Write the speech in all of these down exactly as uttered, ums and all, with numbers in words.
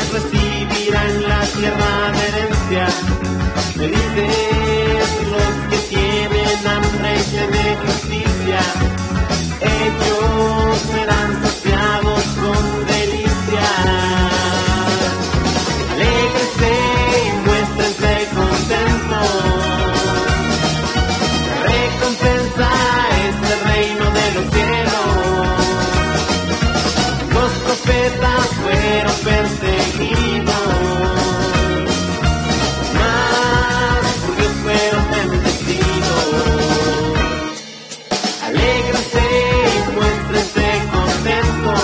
recibirán la tierra de herencia. Felices los que tienen hambre y sed de justicia, ellos serán saciados con delicia. Alégrense y muéstrense contentos, recompensa es el reino de los cielos. Los profetas fueron perseguidos, mas por Dios fueron bendecidos. Alégrense y muéstrense contentos,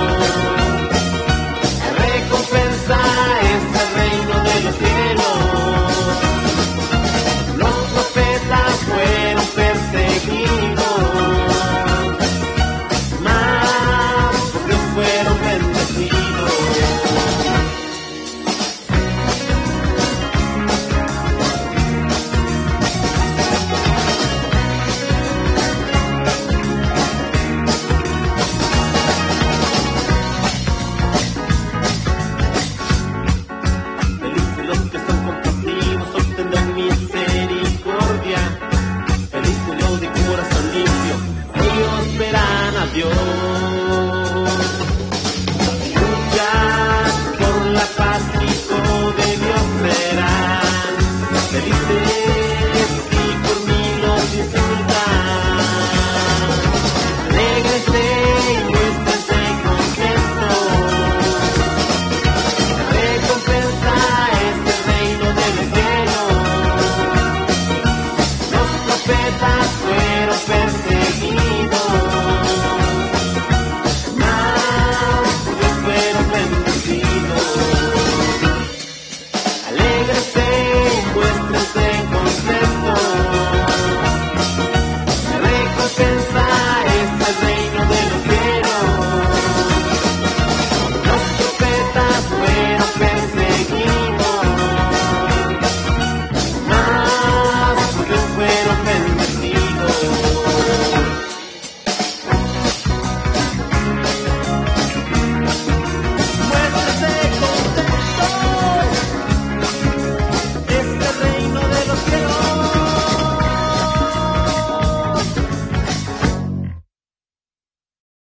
la recompensa es el reino de los cielos. Los profetas fueron perseguidos, mas por Dios fueron bendecidos. Felices los que son compasivos, obtendrán misericordia. Felices los de corazón limpio, ellos verán a Dios. Luchas por la paz, hijo de Dios serán. Felices y por mí los insultan. Alégrense y muéstrense contentos, la recompensa es el reino de los cielos. Los profetas fueron perseguidos, mas por Dios fueron bendecidos. Alégrense y muéstrense contentos, la recompensa es el reino de los cielos. Los profetas fueron perseguidos, mas por Dios fueron bendecidos. Muéstrense contentos, es el reino de los cielos.